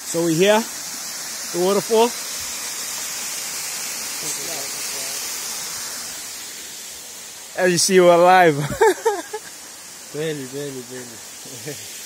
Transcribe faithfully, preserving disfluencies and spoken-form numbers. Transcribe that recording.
So we here, the waterfall. As you see, we're alive. Barely, barely, barely.